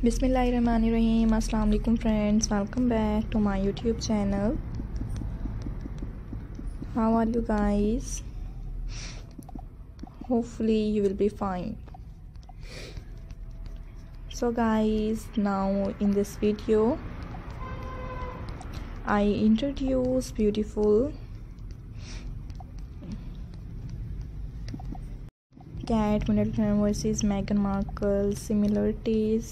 बिस्मिल्लाहिर्रहमानिर्रहीम। अस्सलाम वालेकुम friends, welcome back to my YouTube channel. How are you guys? Hopefully you will be fine. So guys, now in this video I introduce beautiful Kate Middleton versus Meghan Markle similarities.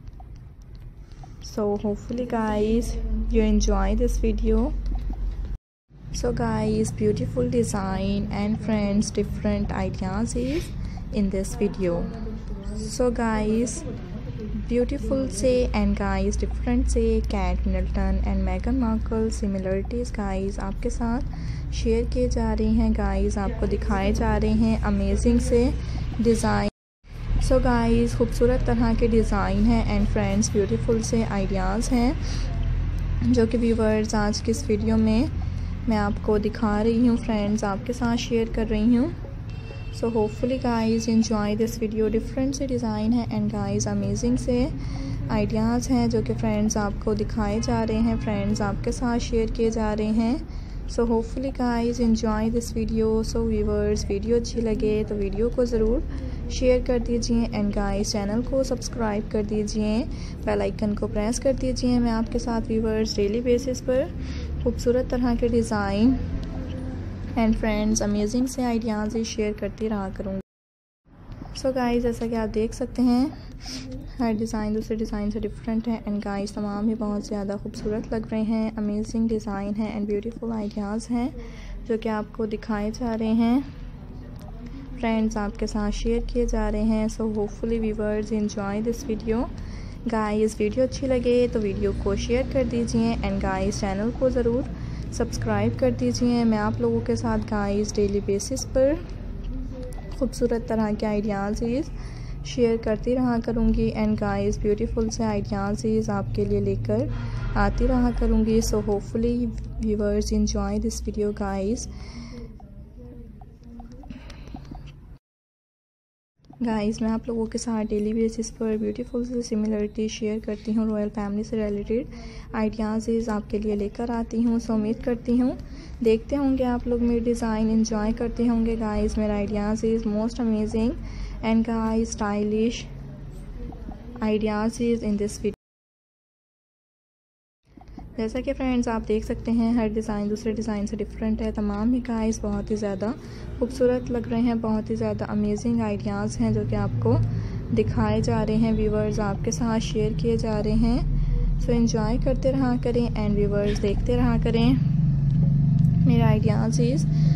So hopefully guys you enjoy this video. So guys, beautiful design and friends different ideas is in this video. So guys, beautiful say and guys different say Kate Middleton and Meghan Markle similarities guys आपके साथ share किए जा रहे हैं guys, आपको दिखाए जा रहे हैं अमेजिंग से डिज़ाइन। सो गाइस, खूबसूरत तरह के डिज़ाइन है एंड फ्रेंड्स ब्यूटीफुल से आइडियाज़ हैं जो कि व्यूवर्स आज की इस वीडियो में मैं आपको दिखा रही हूँ, फ्रेंड्स आपके साथ शेयर कर रही हूँ। So hopefully guys enjoy this video. Different से डिज़ाइन है एंड गाइस अमेजिंग से आइडियाज़ हैं जो कि फ्रेंड्स आपको दिखाए जा रहे हैं, फ्रेंड्स आपके साथ शेयर किए जा रहे हैं। So hopefully guys enjoy this video. So viewers, video अच्छी लगे तो वीडियो को ज़रूर शेयर कर दीजिए एंड गाइस चैनल को सब्सक्राइब कर दीजिए, बेल आइकन को प्रेस कर दीजिए। मैं आपके साथ व्यूवर्स डेली बेसिस पर खूबसूरत तरह के डिज़ाइन एंड फ्रेंड्स अमेजिंग से आइडियाज़ शेयर करती रहा करूँगी। सो गाइस, जैसा कि आप देख सकते हैं हर डिज़ाइन दूसरे डिज़ाइन से डिफरेंट है एंड गाइस तमाम ही बहुत ज़्यादा खूबसूरत लग रहे हैं। अमेजिंग डिज़ाइन है एंड ब्यूटीफुल आइडियाज़ हैं जो कि आपको दिखाए जा रहे हैं, फ्रेंड्स आपके साथ शेयर किए जा रहे हैं। So hopefully viewers enjoy this video. Guys video अच्छी लगे तो वीडियो को शेयर कर दीजिए एंड गाइस चैनल को ज़रूर सब्सक्राइब कर दीजिए। मैं आप लोगों के साथ गाइस डेली बेसिस पर खूबसूरत तरह के आइडियाज़ शेयर करती रहा करूँगी एंड गाइस ब्यूटीफुल से आइडियाज़ आपके लिए लेकर आती रहा करूँगी। So hopefully viewers enjoy this video guys. Guys मैं आप लोगों के साथ डेली बेसिस पर ब्यूटीफुल से सिमिलरिटी शेयर करती हूँ, रॉयल फैमिली से रिलेटेड आइडियाज़ आपके लिए लेकर आती हूँ। सो उम्मीद करती हूँ देखते होंगे आप लोग मेरे डिज़ाइन एंजॉय करते होंगे गाइस। मेरा ideas most amazing and guys stylish ideas in this video. जैसा कि फ्रेंड्स आप देख सकते हैं हर डिज़ाइन दूसरे डिज़ाइन से डिफरेंट है, तमाम ही गाइस बहुत ही ज़्यादा खूबसूरत लग रहे हैं, बहुत ही ज़्यादा अमेजिंग आइडियाज़ हैं जो कि आपको दिखाए जा रहे हैं, व्यूवर्स आपके साथ शेयर किए जा रहे हैं। सो एंजॉय करते रहा करें एंड व्यूवर्स देखते रहा करें मेरे आइडियाज़